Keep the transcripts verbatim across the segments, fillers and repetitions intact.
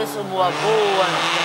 adesso buona buona.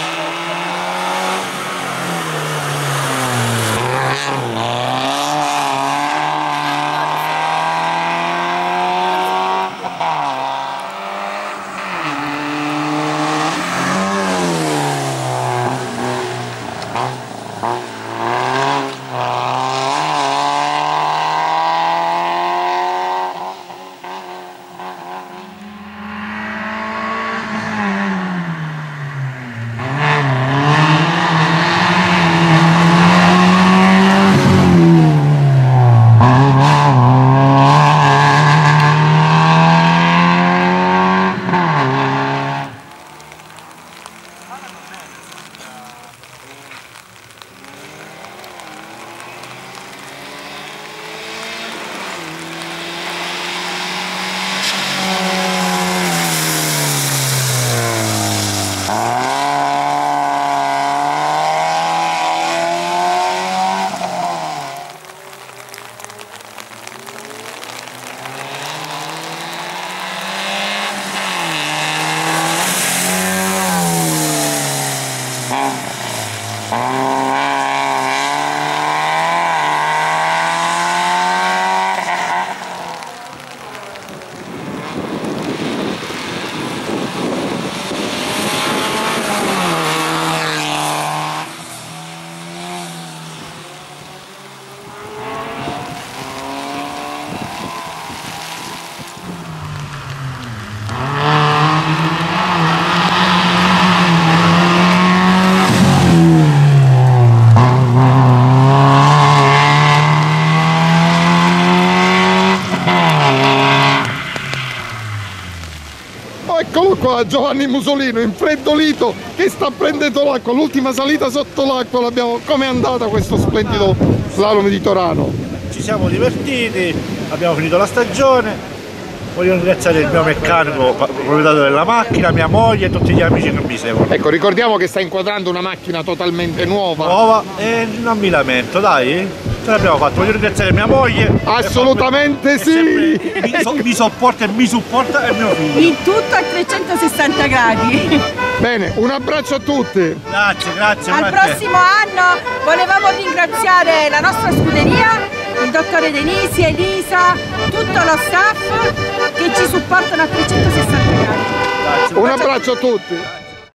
Eccolo qua, Giovanni Musolino, infreddolito, che sta prendendo l'acqua. L'ultima salita sotto l'acqua l'abbiamo. Com'è andata questo splendido slalom di Torano? Ci siamo divertiti, abbiamo finito la stagione. Voglio ringraziare il mio meccanico, proprietario della macchina, mia moglie e tutti gli amici che mi seguono. Ecco, ricordiamo che sta inquadrando una macchina totalmente nuova. Nuova e non mi lamento, dai. Ce l'abbiamo fatto, voglio ringraziare mia moglie. Assolutamente sì! Mi, so, mi sopporta e mi supporta e mio figlio. In tutto a trecentosessanta gradi. Bene, un abbraccio a tutti. Grazie, grazie. Al prossimo anno volevamo ringraziare la nostra scuderia, il dottore Denisi, Elisa, tutto lo staff che ci supportano a trecentosessanta gradi. Grazie. Un abbraccio a tutti.